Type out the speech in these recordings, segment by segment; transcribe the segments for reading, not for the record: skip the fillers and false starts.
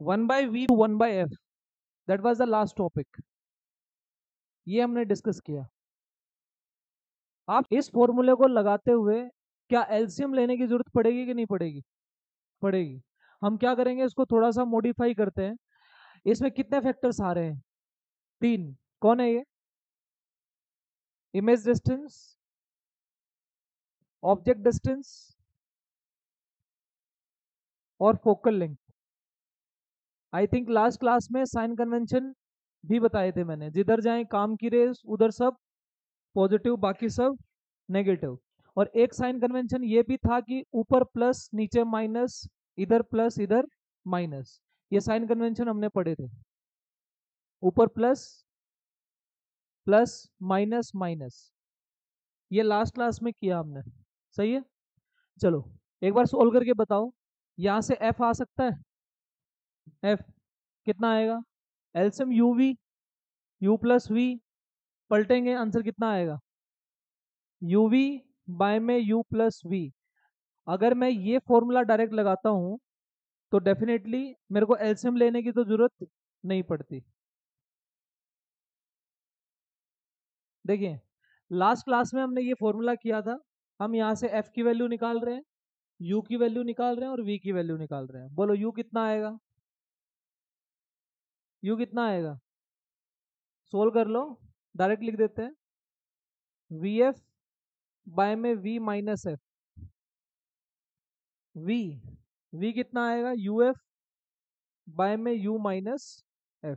1/v to 1/f, that was the last topic, ये हमने discuss किया। आप इस फॉर्मूले को लगाते हुए क्या एलसीएम लेने की जरूरत पड़ेगी कि नहीं पड़ेगी? पड़ेगी। हम क्या करेंगे, इसको थोड़ा सा मॉडिफाई करते हैं। इसमें कितने फैक्टर्स आ रहे हैं? 3। कौन है ये? इमेज डिस्टेंस, ऑब्जेक्ट डिस्टेंस और focal length. I think last class में साइन कन्वेंशन भी बताए थे मैंने, जिधर जाए काम की रेस उधर सब पॉजिटिव, बाकी सब नेगेटिव। और एक साइन कन्वेंशन ये भी था कि ऊपर प्लस नीचे माइनस, इधर प्लस इधर माइनस। ये साइन कन्वेंशन हमने पढ़े थे, ऊपर प्लस प्लस माइनस माइनस। ये लास्ट क्लास में किया हमने, सही है। चलो एक बार सोल्व करके बताओ, यहां से एफ आ सकता है? एफ कितना आएगा? LCM u v, u plus v, पलटेंगे आंसर कितना आएगा? यू वी बाय में यू प्लस वी। अगर मैं ये फॉर्मूला डायरेक्ट लगाता हूं तो डेफिनेटली मेरे को एलसीएम लेने की तो जरूरत नहीं पड़ती। देखिए लास्ट क्लास में हमने ये फॉर्मूला किया था, हम यहाँ से एफ की वैल्यू निकाल रहे हैं, यू की वैल्यू निकाल रहे हैं और वी की वैल्यू निकाल रहे हैं। बोलो यू कितना आएगा? यू कितना आएगा? सोल्व कर लो, डायरेक्ट लिख देते हैं। वी एफ बाय में we minus f. V v कितना आएगा? यू एफ बाय में u minus f.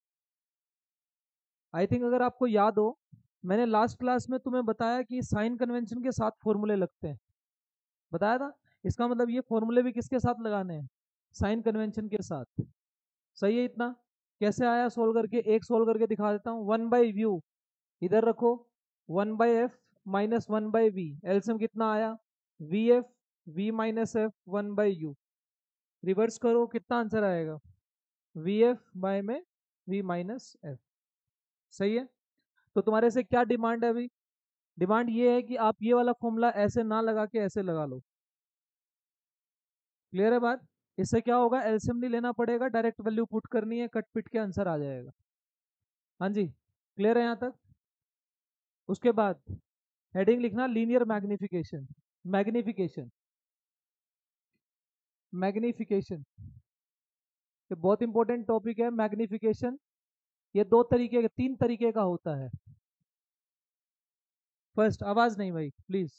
I think अगर आपको याद हो, मैंने लास्ट क्लास में तुम्हें बताया कि साइन कन्वेंशन के साथ फॉर्मूले लगते हैं, बताया था। इसका मतलब ये फॉर्मूले भी किसके साथ लगाने हैं? साइन कन्वेंशन के साथ। सही है इतना? कैसे आया सोल्व करके? एक सोल्व करके दिखा देता हूँ। 1/व्यू इधर रखो, 1/f माइनस 1/v, एलसीएम कितना आया? V f v minus f 1/u। Reverse करो, कितना आंसर आएगा? वी एफ बाय में वी माइनस एफ। सही है। तो तुम्हारे से क्या डिमांड है अभी? डिमांड ये है कि आप ये वाला फॉर्मूला ऐसे ना लगा के ऐसे लगा लो। क्लियर है बात? इससे क्या होगा, एलसीएम नहीं लेना पड़ेगा, डायरेक्ट वैल्यू पुट करनी है, कट पिट के आंसर आ जाएगा। हाँ जी, क्लियर है यहाँ तक? उसके बाद हेडिंग लिखना लीनियर मैग्निफिकेशन। मैग्निफिकेशन मैग्निफिकेशन ये बहुत इंपॉर्टेंट टॉपिक है। मैग्निफिकेशन ये तीन तरीके का होता है। फर्स्ट, आवाज नहीं भाई प्लीज।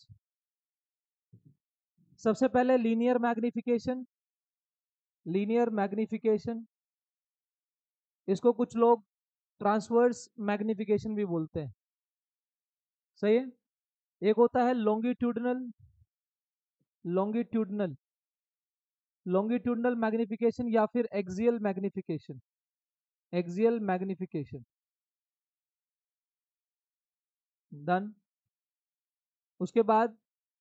सबसे पहले लीनियर मैग्निफिकेशन। लीनियर मैग्निफिकेशन, इसको कुछ लोग ट्रांसवर्स मैग्निफिकेशन भी बोलते हैं। सही है। एक होता है लॉन्गिट्यूडनल। लॉन्गिट्यूडनल लॉन्गिट्यूडनल मैग्निफिकेशन या फिर axial magnification. Axial magnification done. उसके बाद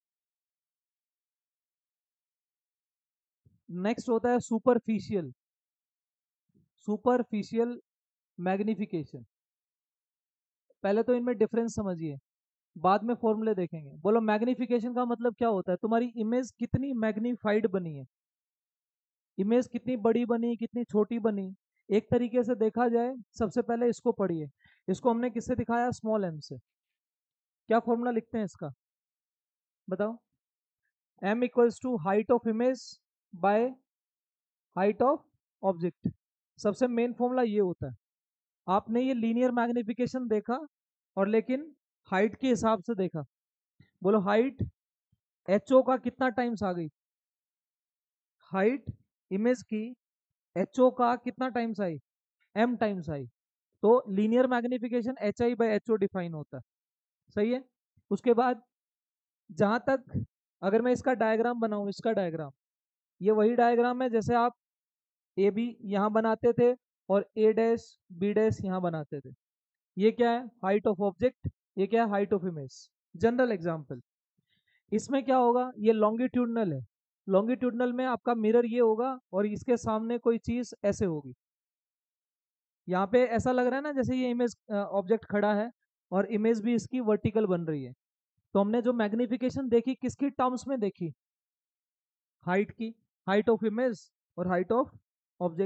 नेक्स्ट होता है सुपरफिशियल। Superficial magnification. पहले तो इनमें डिफरेंस समझिए, बाद में फॉर्मूले देखेंगे। बोलो मैग्निफिकेशन का मतलब क्या होता है? तुम्हारी इमेज कितनी मैग्नीफाइड बनी है, इमेज कितनी बड़ी बनी, कितनी छोटी बनी। एक तरीके से देखा जाए, सबसे पहले इसको पढ़िए। इसको हमने किससे दिखाया? स्मॉल एम से। क्या फॉर्मूला लिखते हैं इसका? बताओ। m equals to height of image by height of object. सबसे मेन फॉर्मूला ये होता है। आपने ये लीनियर मैग्निफिकेशन देखा और लेकिन हाइट के हिसाब से देखा। बोलो हाइट एच ओ का कितना टाइम्स आ गई? हाइट इमेज की एच ओ का कितना टाइम्स आई? m टाइम्स आई। तो linear magnification h I by H o define होता है। सही है। उसके बाद जहां तक, अगर मैं इसका डायग्राम बनाऊं, इसका डायग्राम, ये वही डायग्राम है जैसे आप ए बी यहाँ बनाते थे और ए डैश बी डैश यहाँ बनाते थे। ये क्या है? Height of object. ये क्या है? Height of image. General example, इसमें क्या होगा? ये लॉन्गिट्यूडनल है। लॉन्गिट्यूडनल में आपका मिरर ये होगा और इसके सामने कोई चीज ऐसे होगी। यहाँ पे ऐसा लग रहा है ना जैसे ये इमेज ऑब्जेक्ट खड़ा है और इमेज भी इसकी वर्टिकल बन रही है। तो हमने जो मैग्निफिकेशन देखी किसकी टर्म्स में देखी? हाइट की, हाइट ऑफ इमेज और हाइट ऑफ ऑब्जेक्ट।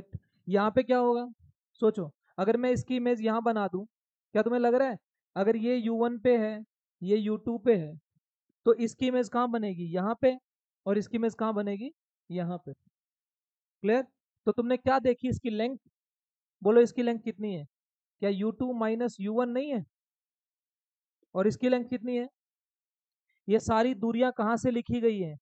यहाँ पे क्या होगा, सोचो, अगर मैं इसकी इमेज यहाँ बना दूं, क्या तुम्हें लग रहा है अगर ये U1 पे है, ये U2 पे है, तो इसकी इमेज कहाँ बनेगी, यहाँ पे, और इसकी इमेज कहाँ बनेगी, यहाँ पे। क्लियर? तो तुमने क्या देखी, इसकी लेंथ, बोलो इसकी लेंथ कितनी है, क्या U2 माइनस U1 नहीं है, और इसकी लेंथ कितनी है, ये सारी दूरियां कहाँ से लिखी गई हैं,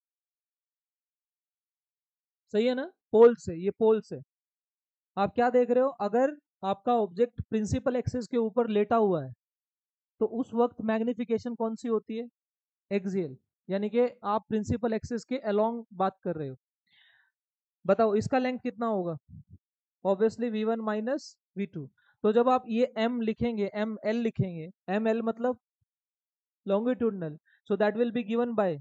सही है ना, पोल से, ये पोल से। आप क्या देख रहे हो, अगर आपका ऑब्जेक्ट प्रिंसिपल एक्सिस के ऊपर लेटा हुआ है तो उस वक्त मैग्निफिकेशन कौन सी होती है, एक्सियल, यानी कि आप प्रिंसिपल एक्सिस के अलोंग बात कर रहे हो। बताओ इसका लेंथ कितना होगा, ऑब्वियसली V1 माइनस V2। तो जब आप ये M लिखेंगे, ML लिखेंगे, ML मतलब longitudinal, so that will be given by,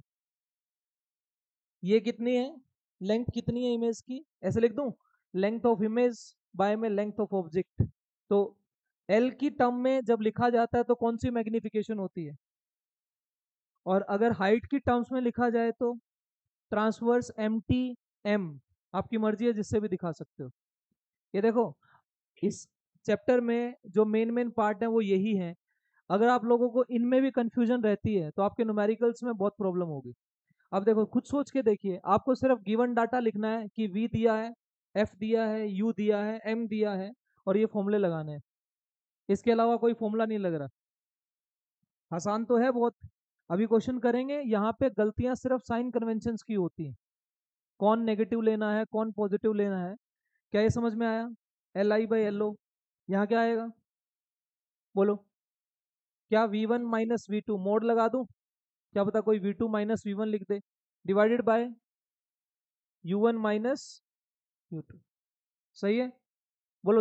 ये कितनी है, लेंथ कितनी है इमेज की, ऐसे लिख दूं, लेंथ ऑफ इमेज बाय में लेंथ ऑफ ऑब्जेक्ट। तो L की टर्म में जब लिखा जाता है तो कौन सी मैग्निफिकेशन होती है, और अगर हाइट की टर्म्स में लिखा जाए तो ट्रांसवर्स MT M, आपकी मर्जी है जिससे भी दिखा सकते हो। ये देखो, इस चैप्टर में जो मेन मेन पार्ट है वो यही है। अगर आप लोगों को इनमें भी कंफ्यूजन रहती है तो आपके न्यूमेरिकल्स में बहुत प्रॉब्लम होगी। अब देखो, खुद सोच के देखिए, आपको सिर्फ गिवन डाटा लिखना है कि V दिया है, F दिया है, U दिया है, M दिया है, और ये फॉर्मूले लगाने हैं। इसके अलावा कोई फॉर्मूला नहीं लग रहा। आसान तो है बहुत। अभी क्वेश्चन करेंगे, यहाँ पे गलतियां सिर्फ साइन कन्वेंशंस की होती हैं, कौन नेगेटिव लेना है कौन पॉजिटिव लेना है। क्या ये समझ में आया, LI/LO, यहाँ क्या आएगा, बोलो, क्या V1 माइनस V2 मोड लगा दूं, क्या पता कोई V2 माइनस V1 लिख दे, divided by U1 minus U2, सही है। बोलो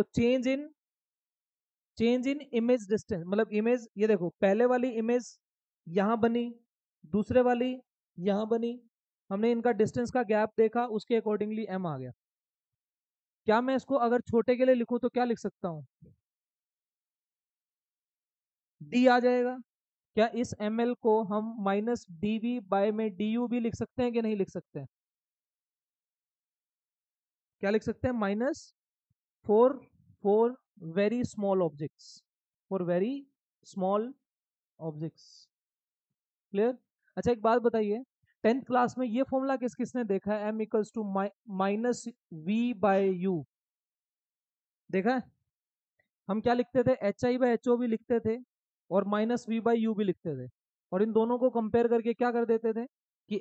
चेंज इन इमेज डिस्टेंस, मतलब इमेज, ये देखो पहले वाली इमेज यहाँ बनी, दूसरे वाली यहाँ बनी, हमने इनका डिस्टेंस का गैप देखा, उसके अकॉर्डिंगली M आ गया। क्या मैं इसको अगर छोटे के लिए लिखूं तो क्या लिख सकता हूँ, D आ जाएगा। क्या इस ML को हम माइनस DV में DU भी लिख सकते हैं कि नहीं लिख सकते हैं, क्या लिख सकते हैं, minus for for very small objects, for very small objects. Clear? अच्छा एक बात बताइए, 10th क्लास में ये फॉर्मूला किस किसने देखा है, M equals to minus V/U, देखा है? हम क्या लिखते थे, HI/HO भी लिखते थे, और माइनस V/U भी लिखते थे, और इन दोनों को कंपेयर करके क्या कर देते थे कि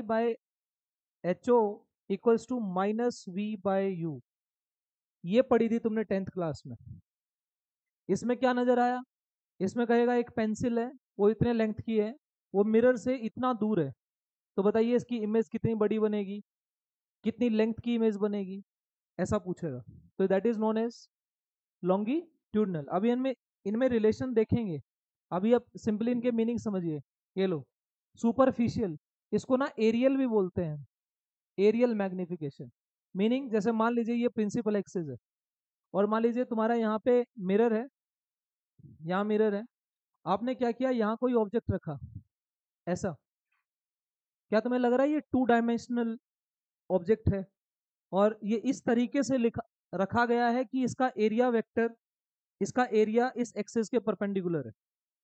HI/HO equals to minus V/U। ये पढ़ी थी तुमने 10th क्लास में। इसमें क्या नजर आया, इसमें कहेगा एक पेंसिल है, वो इतने लेंथ की है, वो मिरर से इतना दूर है, तो बताइए इसकी इमेज कितनी बड़ी बनेगी, कितनी लेंथ की इमेज बनेगी, ऐसा पूछेगा। तो that is known as longitudinal. अभी इनमें इनमें रिलेशन देखेंगे। अभी आप सिंपली इनके मीनिंग समझिए। ये लो, सुपरफिशियल, इसको ना एरियल भी बोलते हैं, एरियल मैग्निफिकेशन। मीनिंग, जैसे मान लीजिए ये प्रिंसिपल एक्सिस है, और मान लीजिए तुम्हारा यहाँ पे मिरर है, यहाँ मिरर है, आपने क्या किया, यहाँ कोई ऑब्जेक्ट रखा, ऐसा, क्या तुम्हें लग रहा है ये 2 डायमेंशनल ऑब्जेक्ट है, और ये इस तरीके से लिखा रखा गया है कि इसका एरिया वेक्टर, इसका एरिया इस एक्सिस के परपेंडिकुलर है,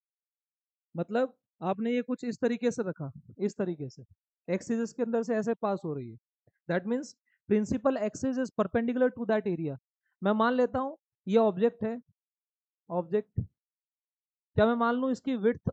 मतलब आपने ये कुछ इस तरीके से रखा, इस तरीके से एक्सिस इसके अंदर से ऐसे पास हो रही है, that means principal axis is perpendicular to that area. मैं मान लेता हूं ये ऑब्जेक्ट है, ऑब्जेक्ट, क्या मैं मान लूं इसकी विड्थ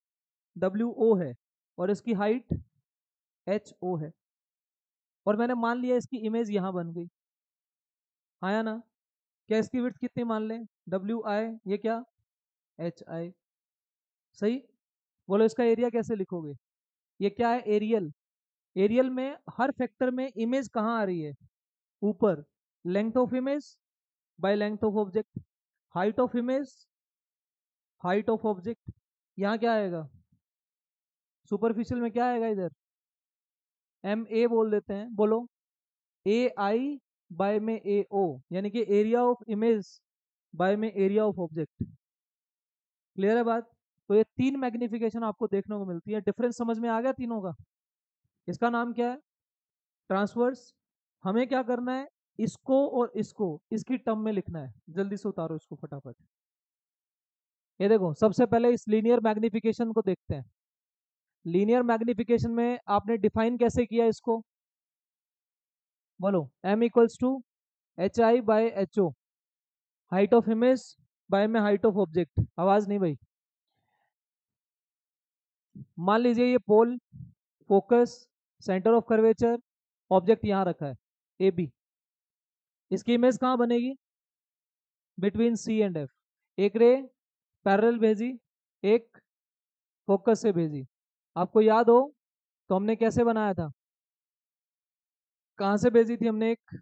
WO है और इसकी हाइट HO है, और मैंने मान लिया इसकी इमेज यहां बन गई, आया ना? क्या इसकी विड्थ कितनी मान लें, WI, ये क्या, HI, सही। बोलो इसका एरिया कैसे लिखोगे, ये क्या है, एरियल। एरियल में हर फैक्टर में इमेज कहाँ आ रही है, ऊपर, length of image by length of object, height of image, height of object, यहाँ क्या आएगा, सुपरफिशियल में क्या आएगा इधर, MA बोल देते हैं, बोलो AI/AO, यानी कि एरिया ऑफ इमेज बाय में एरिया ऑफ ऑब्जेक्ट। क्लियर है बात? तो ये 3 मैग्निफिकेशन आपको देखने को मिलती है, डिफरेंस समझ में आ गया तीनों का? इसका नाम क्या है, ट्रांसवर्स। हमें क्या करना है, इसको और इसको इसकी टर्म में लिखना है। जल्दी से उतारो इसको फटाफट। ये देखो, सबसे पहले इस लीनियर मैग्निफिकेशन को देखते हैं। लीनियर मैग्निफिकेशन में आपने डिफाइन कैसे किया इसको, बोलो। m equals to h I by H o, height of image by में हाइट ऑफ ऑब्जेक्ट। आवाज नहीं भाई। मान लीजिए ये pole, focus, centre of curvature, object यहां रखा है ए बी। इसकी इमेज कहाँ बनेगी, बिटवीन सी एंड एफ। एक रे पैरेलल भेजी, एक फोकस से भेजी। आपको याद हो तो हमने कैसे बनाया था, कहां से भेजी थी हमने, एक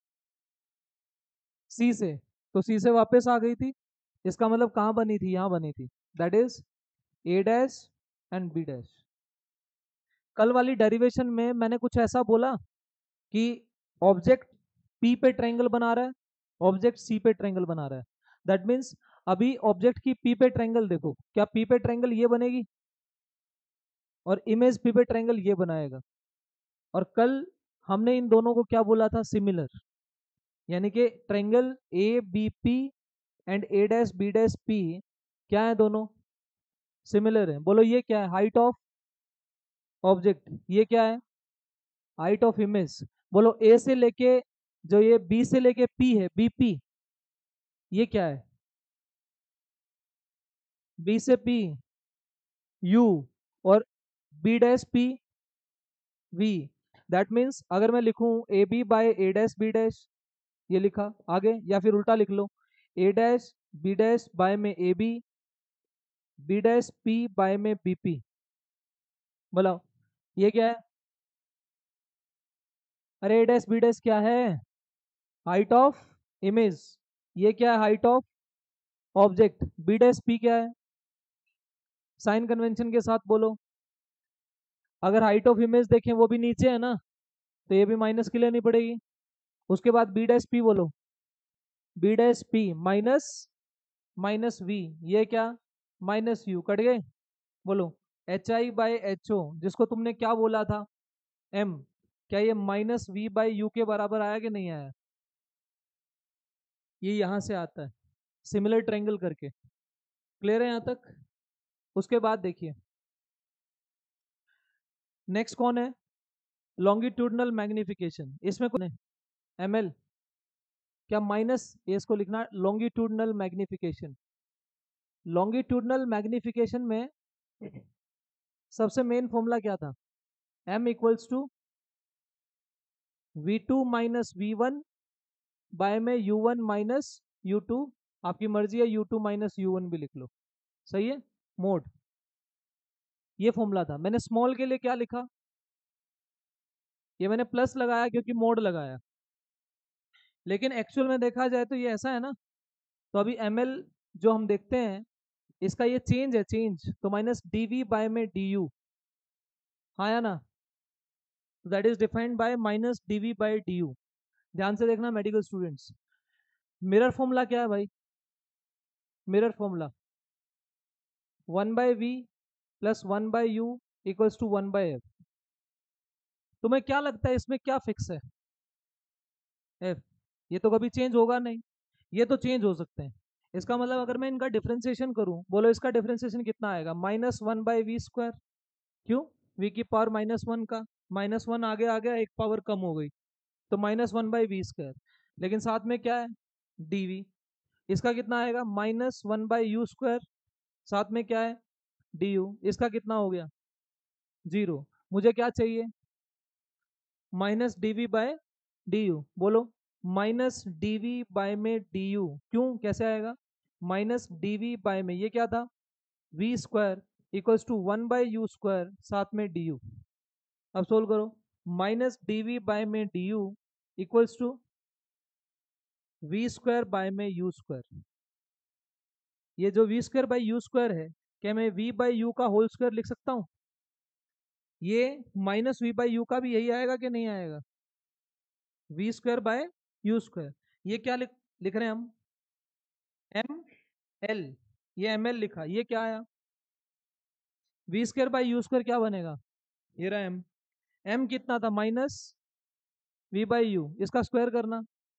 सी से, तो सी से वापस आ गई थी। इसका मतलब कहाँ बनी थी, यहाँ बनी थी। That is A dash and B dash. कल वाली डेरिवेशन में मैंने कुछ ऐसा बोला कि ऑब्जेक्ट पी पे ट्रायंगल बना रहा है, ऑब्जेक्ट सी पे ट्रायंगल बना रहा है। दैट मीन्स अभी ऑब्जेक्ट की पी पे ट्रायंगल देखो, क्या पी पे ट्रायंगल ये बनेगी और इमेज पी पे ट्रायंगल ये बनाएगा। और कल हमने इन दोनों को क्या बोला था, सिमिलर। यानी कि triangle A B P and A dash B dash P क्या है, दोनों सिमिलर है। बोलो ये क्या है, हाइट ऑफ ऑब्जेक्ट। ये क्या है, हाइट ऑफ इमेज। बोलो ए से लेके, जो ये बी से लेके पी है, बीपी, ये क्या है, बी से पी यू, और B dash P v. That means अगर मैं लिखूं A B by A dash B dash, ये लिखा आगे, या फिर उल्टा लिख लो, A dash B dash by में A B, B dash P by में बी पी। बोलो ये क्या है, अरे ए डैश बी डैश क्या है, हाइट ऑफ इमेज। ये क्या है, height of object. B dash P क्या है, साइन कन्वेंशन के साथ बोलो। अगर हाइट ऑफ इमेज देखें वो भी नीचे है ना, तो ये भी माइनस की लेनी पड़ेगी। उसके बाद बी डैश पी बोलो, B dash P minus minus v, ये क्या, माइनस यू, कट गए। बोलो H I by H o, जिसको तुमने क्या बोला था, एम, क्या ये माइनस वी बाई यू के बराबर आया कि नहीं आया। ये यहां से आता है सिमिलर ट्रायंगल करके। क्लियर है यहां तक। उसके बाद देखिए नेक्स्ट कौन है, लॉन्गिट्यूडनल मैग्निफिकेशन। इसमें कौन है, एम एल। क्या माइनस ये इसको लिखना, लॉन्गिट्यूडनल मैग्निफिकेशन। लॉन्गिट्यूडनल मैग्निफिकेशन में सबसे मेन फॉर्मूला क्या था, m equals to v two minus we one by में u one minus u two. आपकी मर्जी है u two minus you one भी लिख लो, सही है, मोड। ये फॉर्मूला था। मैंने स्मॉल के लिए क्या लिखा, ये मैंने प्लस लगाया क्योंकि मोड लगाया। लेकिन एक्चुअल में देखा जाए तो ये ऐसा है ना, तो अभी एम एल जो हम देखते हैं, इसका ये चेंज है, चेंज तो माइनस डी वी बाय में डी यू, हाँ या ना। That is defined by minus D v by d u. ध्यान से देखना मेडिकल स्टूडेंट्स, मिरर फॉर्मूला क्या है भाई, mirror formula 1/v plus 1/u equals to 1/f। तुम्हें क्या लगता है इसमें क्या फिक्स है, f। ये तो कभी चेंज होगा नहीं, ये तो चेंज हो सकते हैं। इसका मतलब अगर मैं इनका डिफरेंशिएशन करूं, बोलो इसका डिफरेंशिएशन कितना आएगा, -1/v²। क्यों, v की पावर -1 का, -1 आगे आ गया, एक पावर कम हो गई, तो -1/v²। लेकिन साथ में क्या है, dv। इसका कितना आएगा, -1/u², साथ में क्या है, du। इसका कितना हो गया, 0। मुझे क्या चाहिए, minus d v by d u. बोलो माइनस डीवी बाय में डी यू, क्यों, कैसे आएगा, माइनस डीवी बाय में ये क्या था, we square equals to 1/u², साथ में डी यू। अब सोल्व करो, माइनस डीवी बाय में d u equals to v² by में u²। ये जो v² बाय u² है, क्या मैं v/u का होल स्क्वायर लिख सकता हूँ। ये माइनस v/u का भी यही आएगा कि नहीं आएगा, v² बाय u²। ये क्या लिख रहे हैं हम, एम एल। ये एम एल लिखा, ये क्या आया, v² बाय u² क्या बनेगा, ये रहा एम। एम कितना था, -v/u, इसका स्क्वायर करना,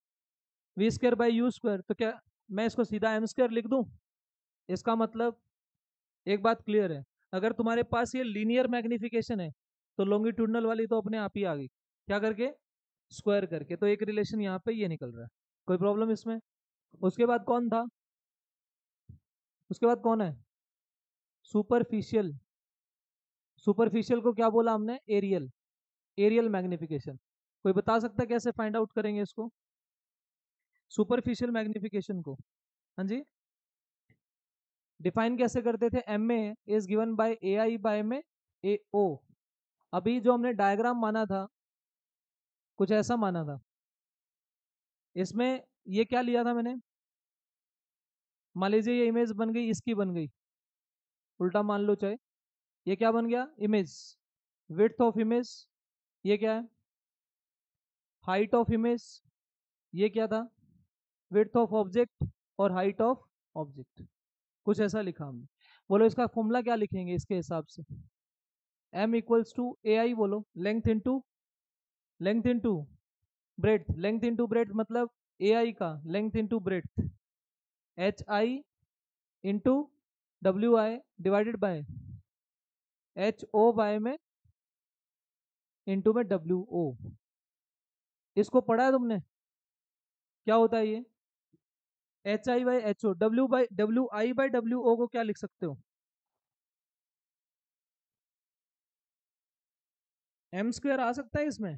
v square by u square, तो क्या मैं इसको सीधा एम स्क्वायर लिख दूं? इसका मतलब एक बात क्लियर है, अगर तुम्हारे पास ये लीनियर मैग्निफिकेशन है तो लॉन्गिट्यूडनल वाली तो अपने आप ही आ गई, क्या करके? स्क्वायर करके। तो एक रिलेशन यहाँ पे ये निकल रहा है, कोई प्रॉब्लम इसमें? उसके बाद कौन था? उसके बाद कौन है? सुपरफिशियल। सुपरफिशियल को क्या बोला हमने? एरियल। Areal magnification. कोई बता सकता है कैसे फाइंड आउट करेंगे इसको, सुपरफिशियल मैग्निफिकेशन को? हाँ जी, डिफाइन कैसे करते थे? M a is given by a i by में ए ओ। अभी जो हमने डायग्राम माना था, कुछ ऐसा माना था। इसमें ये क्या लिया था मैंने? मान लीजिए ये इमेज बन गई, इसकी बन गई, उल्टा मान लो चाहे। ये क्या बन गया? इमेज। विड्थ ऑफ इमेज, ये क्या है? हाइट ऑफ इमेज, ये क्या था? विड्थ ऑफ ऑब्जेक्ट और हाइट ऑफ ऑब्जेक्ट। कुछ ऐसा लिखा हमने। बोलो इसका फॉर्मूला क्या लिखेंगे इसके हिसाब से? m equals to A I, बोलो length into breadth. Length into breadth मतलब ए आई का length into breadth, H I into W I divided by H O by में इंटू में डब्ल्यू ओ। इसको पढ़ा है तुमने? क्या होता है ये? H I by H O, W I by W O को क्या लिख सकते हो? एम स्क्वायर आ सकता है इसमें।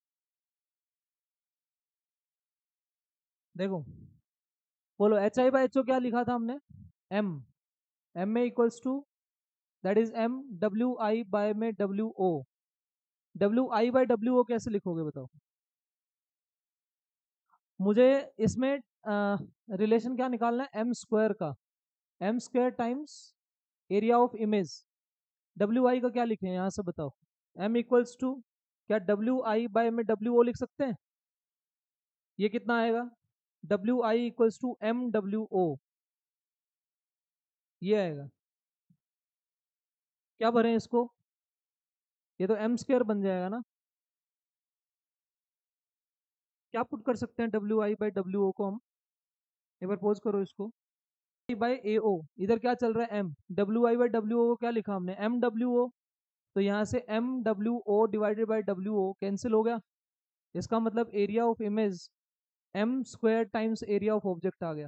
देखो, बोलो H I by H O क्या लिखा था हमने? M. M A equals to, that is M W I by में W O. W I by W O कैसे लिखोगे बताओ मुझे? इसमें रिलेशन क्या निकालना है? एम स्क्वायर का, M square times area of image. W I का क्या लिखें यहाँ से बताओ? एम इक्वल्स टू, क्या डब्ल्यू आई बाय में डब्ल्यू ओ लिख सकते हैं? ये कितना आएगा? W I equals to M W O, ये आएगा। क्या भरें इसको? ये तो एम स्क्वायर बन जाएगा ना। क्या पुट कर सकते हैं W I by W O को हम? एक बार पोज करो इसको। बाई ए ओ, इधर क्या चल रहा है? M. W I by W O को क्या लिखा हमने? M W O. तो यहाँ से M W O divided by W O cancel हो गया। इसका मतलब area of image M square times area of object आ गया।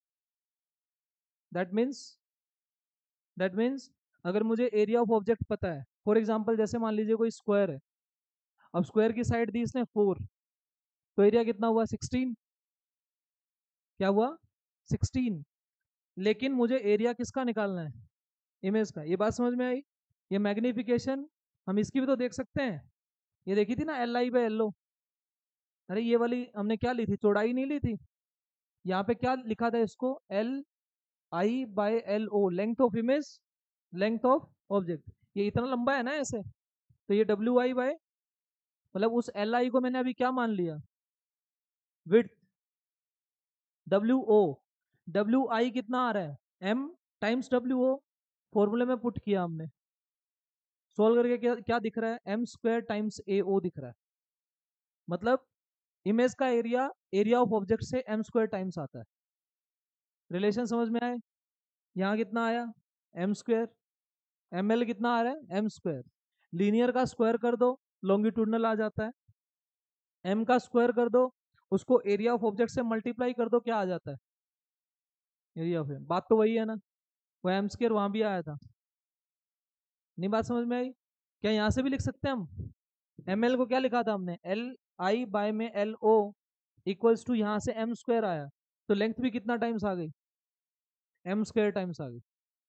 दैट मीन्स दैट मीन्स अगर मुझे एरिया ऑफ ऑब्जेक्ट पता है, फॉर एग्जाम्पल जैसे मान लीजिए कोई स्क्वायर है, अब स्क्वायर की साइड दी इसने 4, तो एरिया कितना हुआ? 16। क्या हुआ? 16। लेकिन मुझे एरिया किसका निकालना है? इमेज का। ये बात समझ में आई? ये मैग्निफिकेशन हम इसकी भी तो देख सकते हैं। ये देखी थी ना, L I by L O. अरे ये वाली हमने क्या ली थी? चौड़ाई नहीं ली थी? यहाँ पे क्या लिखा था इसको? L I by L O, length of image, length of object. ये इतना लंबा है ना ऐसे, तो ये डब्ल्यू आई बाय, मतलब उस एल आई को मैंने अभी क्या मान लिया? Width. W O, W I कितना आ रहा है? M times W O. फॉर्मूले में पुट किया हमने, सोल्व करके क्या क्या दिख रहा है? M square times A O दिख रहा है। मतलब इमेज का एरिया एरिया ऑफ ऑब्जेक्ट से एम स्क्वायर टाइम्स आता है। रिलेशन समझ में आए? यहाँ कितना आया? M square. एम एल कितना आ रहा है? M square. लीनियर का स्क्वायर कर दो, लॉन्गिट्यूडनल आ जाता है। एम का स्क्वायर कर दो, उसको एरिया ऑफ ऑब्जेक्ट से मल्टीप्लाई कर दो, क्या आ जाता है? Area of. बात तो वही है ना, वो एम स्क्वायर वहां भी आया था। नहीं बात समझ में आई? क्या यहाँ से भी लिख सकते हैं हम? एम एल को क्या लिखा था हमने? एल आई बाय में एल ओ इक्वल्स टू, यहाँ से एम स्क्वायर आया, तो लेंथ भी कितना टाइम्स आ गई? एम स्क्वायर टाइम्स आ गई।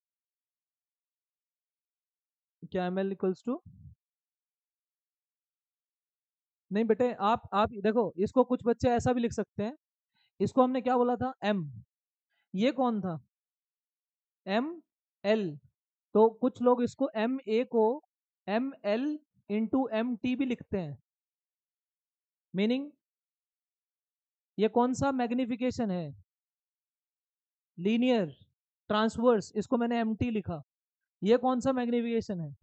क्या एम एल इक्वल्स टू, नहीं बेटे, आप देखो, इसको कुछ बच्चे ऐसा भी लिख सकते हैं। इसको हमने क्या बोला था? एम। ये कौन था? M L. तो कुछ लोग इसको एम ए को M L into M T भी लिखते हैं। मीनिंग ये कौन सा मैग्निफिकेशन है? लीनियर ट्रांसवर्स, इसको मैंने एम टी लिखा। ये कौन सा मैग्निफिकेशन है?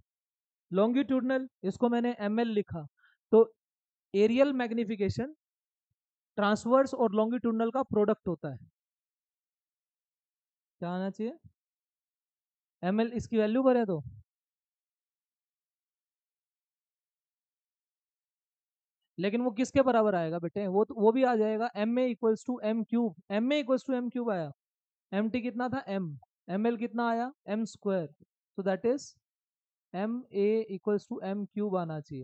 लॉन्गिट्यूडनल, इसको मैंने एम एल लिखा। तो एरियल मैग्निफिकेशन ट्रांसवर्स और लॉन्गिट्यूडनल का प्रोडक्ट होता है। क्या आना चाहिए? ml। इसकी वैल्यू करें तो लेकिन वो किसके बराबर आएगा बेटे? वो भी आ जाएगा M A equals to M cube. M A equals to M cube आया। एम टी कितना था? एम एल कितना आया? M square. So that is M A equals to M cube आना चाहिए।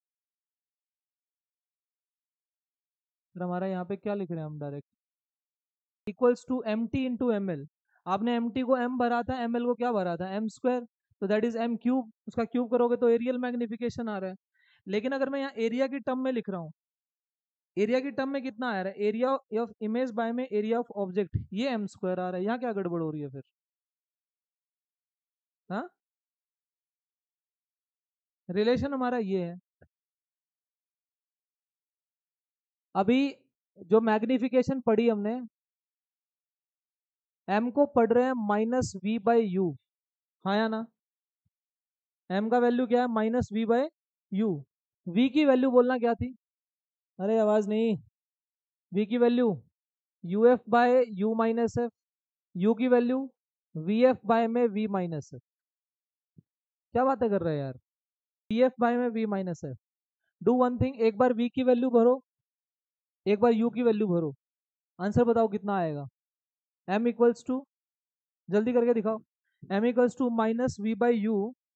फिर हमारा यहाँ पे क्या लिख रहे हैं हम? Direct equals to M T into M L. आपने एम टी को एम भरा था, एम एल को क्या भरा था? M square. So that is M cube. उसका क्यूब करोगे तो एरियल मैग्निफिकेशन आ रहा है। लेकिन अगर मैं यहाँ एरिया की टर्म में लिख रहा हूँ, एरिया की टर्म में कितना आ रहा है? एरिया ऑफ इमेज बाय में एरिया ऑफ ऑब्जेक्ट, ये एम स्क्वायर आ रहा है। यहाँ क्या गड़बड़ हो रही है फिर? हाँ, रिलेशन हमारा ये है। अभी जो मैग्निफिकेशन पढ़ी हमने, एम को पढ़ रहे हैं माइनस वी बाई यू। हाँ या ना? एम का वैल्यू क्या है? Minus V by U. V की वैल्यू बोलना क्या थी? अरे आवाज नहीं। वी की value U F by U minus F. U की वैल्यू वी एफ बाय में वी माइनस एफ। क्या बातें कर रहे हैं यार? वी एफ बाय में we minus F. Do one thing, एक बार वी की वैल्यू भरो, एक बार यू की वैल्यू भरो। आंसर बताओ कितना आएगा? एम इक्वल्स टू, जल्दी करके दिखाओ। M equals to minus V by U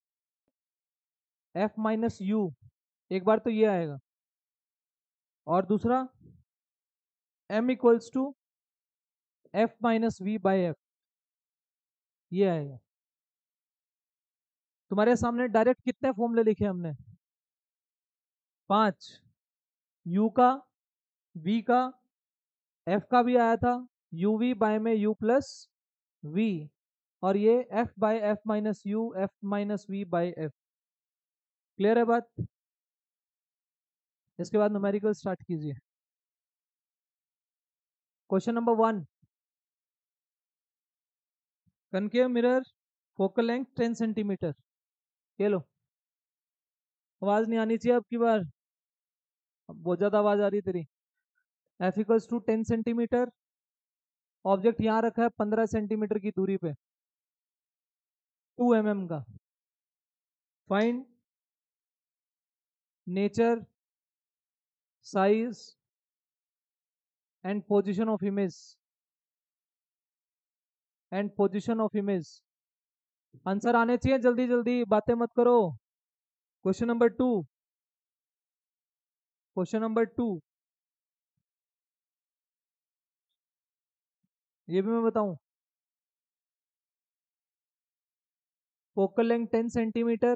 F minus U. एक बार तो ये आएगा, और दूसरा M equals to F minus V by F, ये आएगा। तुम्हारे सामने डायरेक्ट कितने फॉर्मूले लिखे हमने? 5। यू का, वी का, एफ का भी आया था, यू वी बाय में यू प्लस वी, और ये F by F minus U F minus V by F. Clear है बात? इसके बाद न्यूमेरिकल स्टार्ट कीजिए। Question number 1, concave mirror, focal length 10 centimetre. ये लो, आवाज नहीं आनी चाहिए अब की बार, बहुत ज्यादा आवाज आ रही है तेरी। F equals to 10 centimetre. Object यहाँ रखा है 15 सेंटीमीटर की दूरी पे, 2 mm का। Find nature, size and position of image, and position of image. Answer आने चाहिए, जल्दी जल्दी बातें मत करो। क्वेश्चन नंबर 2, क्वेश्चन नंबर 2, ये भी मैं बताऊं। Focal length 10 centimetre,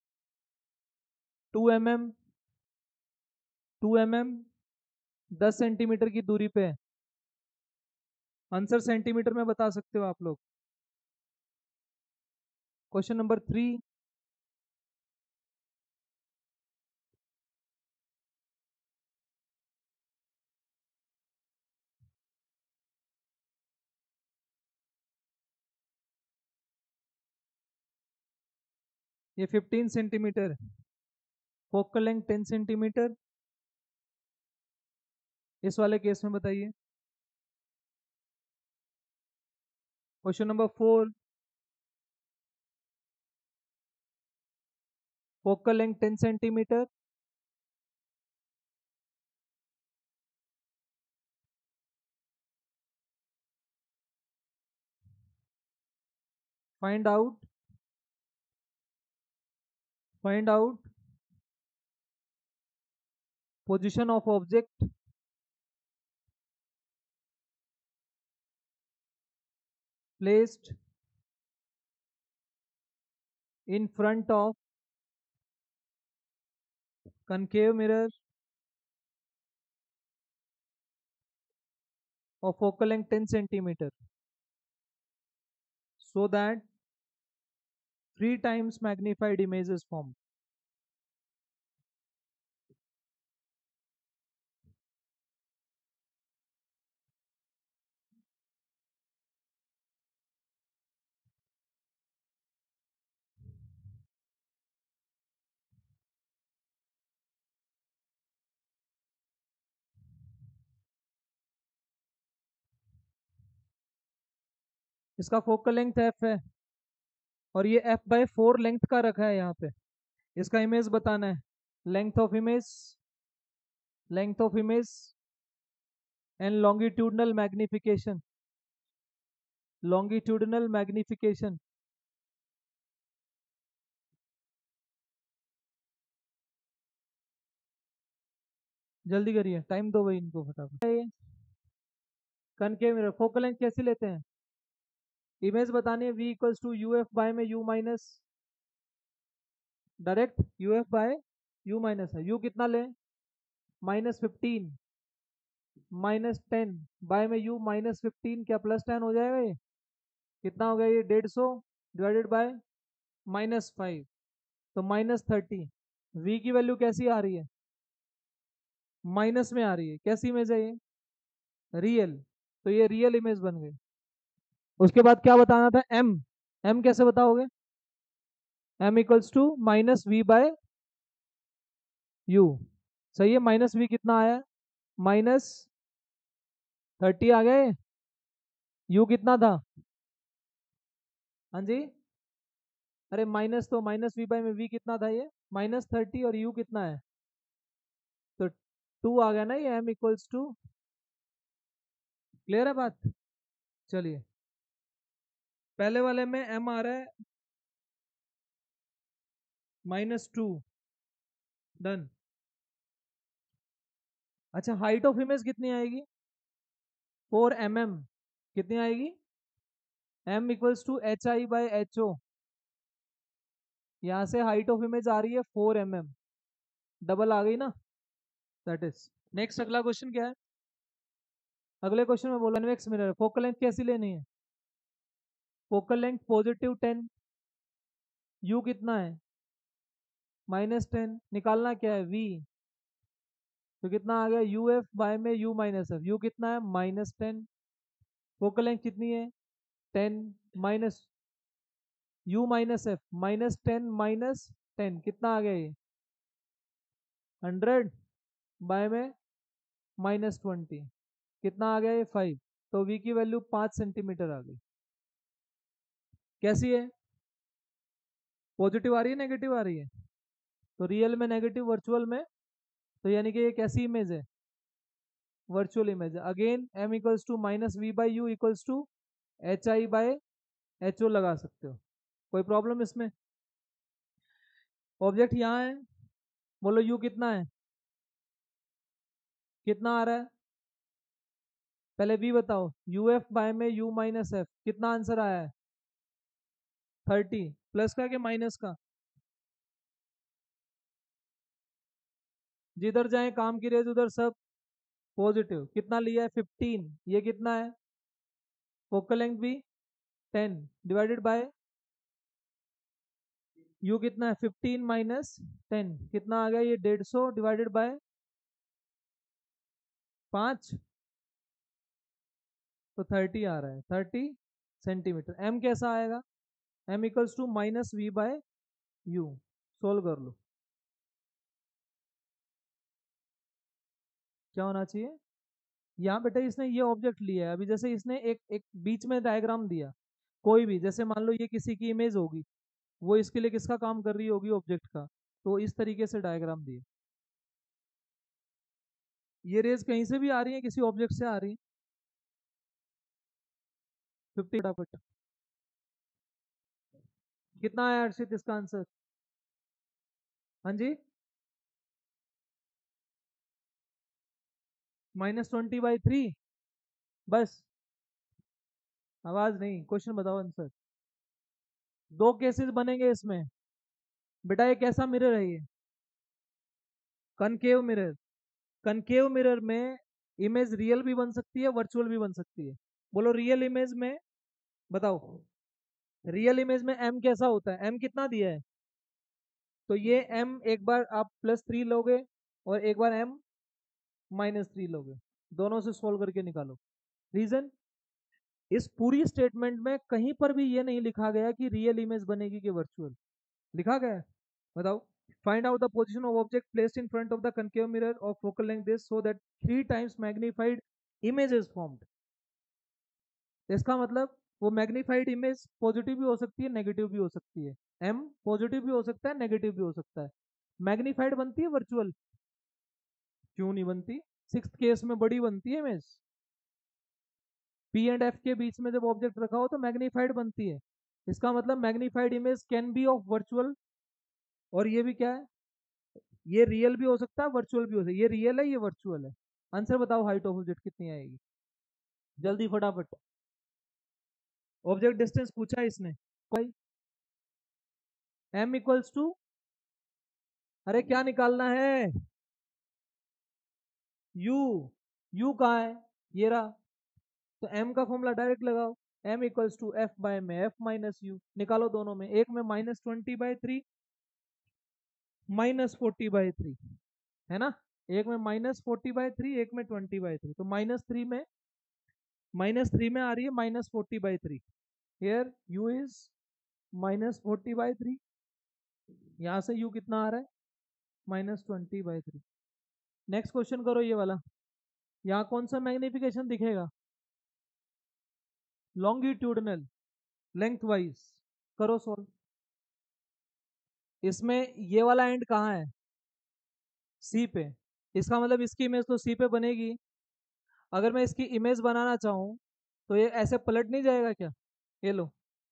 2 mm, 2 mm, 10 centimetre की दूरी पे है। आंसर सेंटीमीटर में बता सकते हो आप लोग। क्वेश्चन नंबर 3, ये 15 सेंटीमीटर, फोकल लेंथ 10 सेंटीमीटर। इस वाले केस में बताइए। Question number 4, focal length 10 centimetre. Find out, find out position of object placed in front of concave mirror of focal length 10 centimeter so that 3 times magnified image is formed. इसका focal length F है और ये f/4 length का रखा है यहाँ पे। इसका इमेज बताना है, length of image and longitudinal magnification. जल्दी करिए, टाइम दो भाई इनको फटाफट। कनकेव मिरर फोकल लेंथ कैसे लेते हैं, इमेज बतानी है v equals to U F by में u minus, direct U F by U minus है, u कितना ले -15 -10 बाय में u -15, क्या +10 हो जाएगा, ये कितना हो गया, ये 150 डिवाइडेड बाय -5 तो -30। v की वैल्यू कैसी आ रही है, माइनस में आ रही है, कैसी इमेज है ये, रियल, तो ये रियल इमेज बन गई। उसके बाद क्या बताना था, m कैसे बताओगे, m इक्वल्स टू -v/u, सही है। -v कितना आया, -30 आ गए, u कितना था, हाँ जी, अरे माइनस तो -v/v कितना था, ये -30 और u कितना है, तो 2 आ गया ना, ये m इक्वल्स टू, क्लियर है बात। चलिए पहले वाले में m आ रहा है -2, डन। अच्छा हाइट ऑफ इमेज कितनी आएगी, 4 mm, कितनी आएगी, m इक्वल्स टू HI/HO, यहाँ से हाइट ऑफ इमेज आ रही है 4 mm, डबल आ गई ना, दैट इज। नेक्स्ट अगला क्वेश्चन क्या है, अगले क्वेश्चन में बोला कन्वेक्स मिरर फोकल लेंथ कैसी लेनी है, फोकल लेंथ +10, u कितना है -10, निकालना क्या है v, तो कितना आ गया यू एफ बाय में u माइनस एफ, u कितना है -10, फोकल लेंथ कितनी है 10 माइनस u माइनस एफ -10 कितना आ गया ये 100 बाय में -20, कितना आ गया ये 5, तो v की वैल्यू 5 सेंटीमीटर आ गई। कैसी है, पॉजिटिव आ रही है नेगेटिव आ रही है, तो रियल में नेगेटिव, वर्चुअल में, तो यानी कि ये कैसी इमेज है, वर्चुअल इमेज है। Again m equals to -v/u equals to HI/HO लगा सकते हो, कोई प्रॉब्लम इसमें। ऑब्जेक्ट यहाँ है, बोलो u कितना है, कितना आ रहा है, पहले v बताओ, यू एफ बाय में u माइनस एफ, कितना आंसर आया है 30, प्लस का कि माइनस का, जिधर जाए काम की रेज उधर सब पॉजिटिव, कितना लिया है 15, ये कितना है, फोकल लेंथ भी 10 डिवाइडेड बाय u कितना है 15 -10, कितना आ गया ये 150 डिवाइडेड बाय 5, तो 30 आ रहा है, 30 सेंटीमीटर। m कैसा आएगा, m equals to -v/u, solve कर लो, क्या होना चाहिए, यहाँ बेटा इसने ये ऑब्जेक्ट लिया है, अभी जैसे इसने एक एक बीच में डायग्राम दिया, कोई भी, जैसे मान लो ये किसी की इमेज होगी, वो इसके लिए किसका काम कर रही होगी, ऑब्जेक्ट का, तो इस तरीके से डायग्राम दिए, ये रेज कहीं से भी आ रही है, किसी ऑब्जेक्ट से आ रही है, 50 फटाफट, कितना आया हर्षित इसका आंसर, हाँ जी, -20/3, बस, आवाज नहीं, क्वेश्चन बताओ आंसर। दो केसेस बनेंगे इसमें, बेटा ये कैसा मिरर है, ये कनकेव मिरर, कनकेव मिरर में इमेज रियल भी बन सकती है, वर्चुअल भी बन सकती है, बोलो रियल इमेज में, बताओ रियल इमेज में m कैसा होता है, m कितना दिया है, तो ये m एक बार आप +3 लोगे और एक बार m -3 लोगे, दोनों से सोल्व करके निकालो। रीजन, इस पूरी स्टेटमेंट में कहीं पर भी ये नहीं लिखा गया कि रियल इमेज बनेगी कि वर्चुअल, लिखा गया है, बताओ। Find out the position of object placed in front of the concave mirror of focal length this so that 3 times magnified image is formed. इसका मतलब वो मैग्नीफाइड इमेज पॉजिटिव भी हो सकती है, नेगेटिव भी हो सकती है। एम पॉजिटिव भी हो सकता है, नेगेटिव भी हो सकता है। मैग्नीफाइड बनती है वर्चुअल? क्यों नहीं बनती? सिक्स्थ केस में बड़ी बनती है इमेज। पी एंड एफ के बीच में जब ऑब्जेक्ट रखा हो तो मैग्नीफाइड बनती है। इसका मतलब magnified image can be of virtual, और ये भी क्या है, ये रियल भी हो सकता है, वर्चुअल भी हो सकता है। ये रियल है, ये वर्चुअल है। आंसर बताओ, हाइट ऑफ ऑब्जेक्ट कितनी आएगी? जल्दी फटाफट। ऑब्जेक्ट डिस्टेंस पूछा है इसने कोई? एम इक्वल्स टू, अरे क्या निकालना है? यू। यू कहाँ है? ये रहा। तो एम का फॉर्मूला डायरेक्ट लगाओ, M equals to F by में एफ माइनस यू। निकालो दोनों में, एक में -20/3 -40/3, है ना? एक में -40/3, एक में 20/3, तो -3 में आ रही है -40/3। Here u is -40/3। यहां से u कितना आ रहा है? -20/3। नेक्स्ट क्वेश्चन करो ये वाला। यहाँ कौन सा मैग्निफिकेशन दिखेगा? Longitudinal, lengthwise. करो सॉल्व। इसमें ये वाला एंड कहाँ है? सी पे। इसका मतलब इसकी इमेज तो सी पे बनेगी। अगर मैं इसकी इमेज बनाना चाहूँ तो ये ऐसे पलट नहीं जाएगा क्या? ये लो,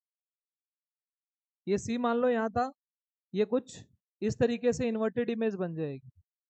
ये सी मान लो यहाँ था, ये कुछ इस तरीके से इन्वर्टेड इमेज बन जाएगी।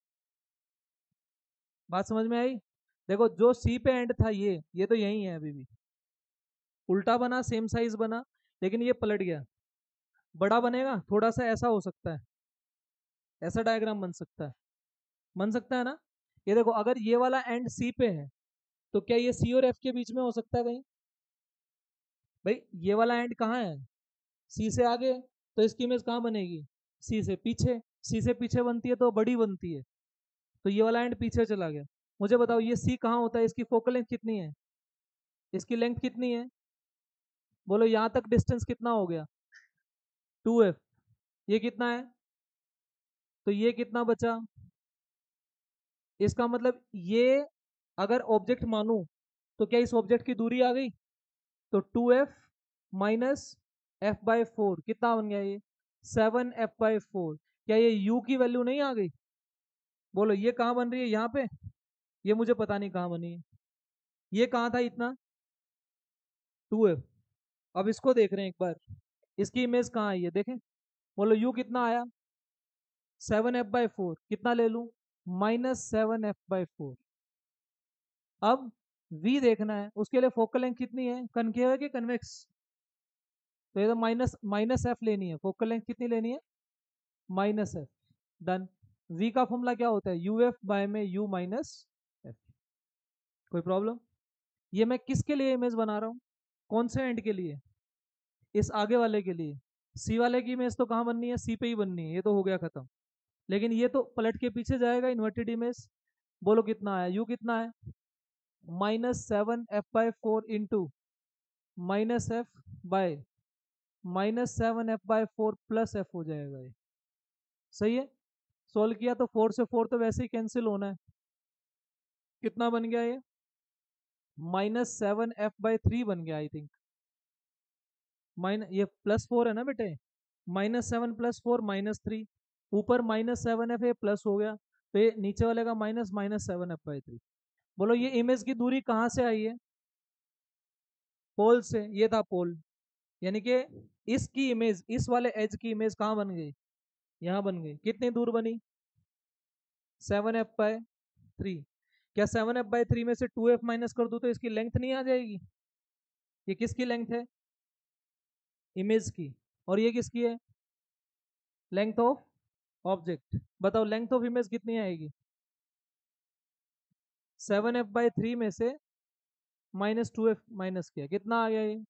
बात समझ में आई? देखो, जो सी पे एंड था ये तो यही है अभी भी। उल्टा बना, सेम साइज बना, लेकिन ये पलट गया। बड़ा बनेगा, थोड़ा सा ऐसा हो सकता है, ऐसा डायग्राम बन सकता है। बन सकता है ना? ये देखो, अगर ये वाला एंड सी पे है तो क्या ये सी और एफ के बीच में हो सकता है कहीं? भाई ये वाला एंड कहाँ है? सी से आगे। तो इसकी इमेज कहाँ बनेगी? सी से पीछे। सी से पीछे बनती है तो बड़ी बनती है, तो ये वाला एंड पीछे चला गया। मुझे बताओ, ये सी कहाँ होता है? इसकी फोकल लेंथ कितनी है? इसकी लेंथ कितनी है? बोलो, यहाँ तक डिस्टेंस कितना हो गया? 2f। ये कितना है? तो ये कितना बचा? इसका मतलब ये, अगर ऑब्जेक्ट मानूं तो क्या इस ऑब्जेक्ट की दूरी आ गई? तो 2f माइनस f/4 कितना बन गया ये? 7f/4। क्या ये u की वैल्यू नहीं आ गई? बोलो, ये कहाँ बन रही है? यहाँ पे। ये मुझे पता नहीं कहाँ बनी है। ये कहाँ था इतना? 2f। अब इसको देख रहे हैं एक बार, इसकी इमेज कहाँ आई है देखें। बोलो, u कितना आया? 7f/4। कितना ले लूं? -7f/4। अब v देखना है, उसके लिए फोकल लेंथ कितनी है? कनकेव है कि कन्वेक्स? तो ये तो माइनस माइनस एफ लेनी है। फोकल लेंथ कितनी लेनी है? -f। डन। v का फॉर्मूला क्या होता है? uf बाय में u माइनस एफ। कोई प्रॉब्लम? ये मैं किसके लिए इमेज बना रहा हूँ? कौन से एंड के लिए? इस आगे वाले के लिए। सी वाले की इमेज तो कहाँ बननी है? सी पे ही बननी है, ये तो हो गया खत्म। लेकिन ये तो पलट के पीछे जाएगा, इन्वर्टेड इमेज। बोलो कितना आया? यू कितना है? -7f/4 into -f/-7f/4 plus f हो जाएगा ये। सही है। सोल्व किया तो 4 से 4 तो वैसे ही कैंसिल होना है। कितना बन गया ये? -7f/3 बन गया आई थिंक। ये +4 है ना बेटे? -7 + 4 -3। ऊपर -7f, ये प्लस हो गया, तो ये नीचे वाले का माइनस -7f/3। बोलो, ये इमेज की दूरी कहाँ से आई है? पोल से। ये था पोल, यानी कि इसकी इमेज, इस वाले एज की इमेज कहाँ बन गई? यहाँ बन गई। कितनी दूर बनी? 7f/3। क्या 7f/3 में से 2f माइनस कर दूं तो इसकी लेंथ नहीं आ जाएगी? ये किसकी लेंथ है? इमेज की। और ये किसकी है? Length of object. बताओ, लेंथ ऑफ इमेज कितनी आएगी? 7f/3 में से -2f माइनस किया, कितना आ गया ये?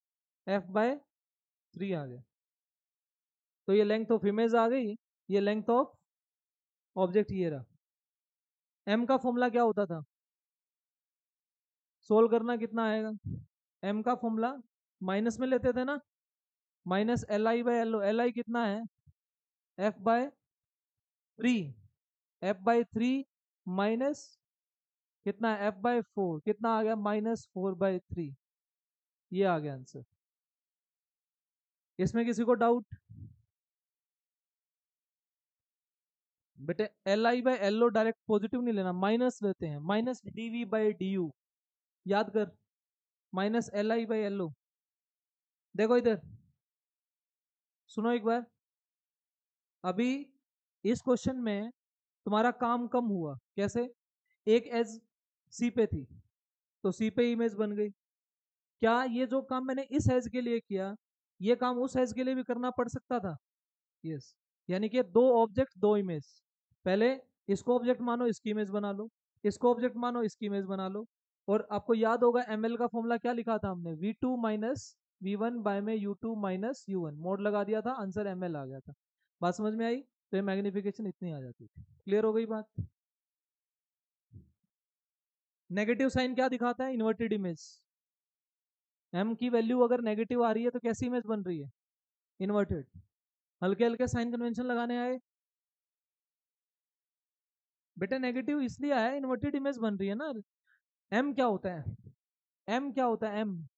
f/3 आ गया। तो ये लेंथ ऑफ इमेज आ गई, ये लेंथ ऑफ ऑब्जेक्ट ये रहा। m का फॉर्मूला क्या होता था? सोल्व करना, कितना आएगा? m का फॉर्मूला माइनस में लेते थे ना, -li/lo। li कितना है? f/3। f/3 माइनस कितना है? f/4। कितना आ गया? -4/3। ये आ गया आंसर। इसमें किसी को डाउट? बेटे L I by L O direct positive नहीं लेना, माइनस लेते हैं, minus D V by D U. याद कर, minus L I by L O. देखो इधर, सुनो एक बार। अभी इस क्वेश्चन में तुम्हारा काम कम हुआ, कैसे? एक एज सी पे थी, तो सी पे इमेज बन गई। क्या ये जो काम मैंने इस एज के लिए किया, ये काम उस एज के लिए भी करना पड़ सकता था? यस। यानी कि दो ऑब्जेक्ट दो इमेज। पहले इसको ऑब्जेक्ट मानो, इसकी इमेज बना लो, इसको ऑब्जेक्ट मानो, इसकी इमेज बना लो। और आपको याद होगा एमएल का फॉर्मूला क्या लिखा था हमने, V two minus we one by में U two minus you one, mod लगा दिया था, आंसर एमएल आ गया था। बात समझ में आई? तो ये मैग्निफिकेशन इतनी आ जाती थी। क्लियर हो गई बात? नेगेटिव साइन क्या दिखाता है? Inverted image. एम की वैल्यू अगर नेगेटिव आ रही है तो कैसी इमेज बन रही है? इन्वर्टेड। हल्के हल्के साइन कन्वेंशन लगाने आए। बेटा नेगेटिव इसलिए आया, इन्वर्टेड इमेज बन रही है ना। एम क्या होता है? एम क्या होता है? एम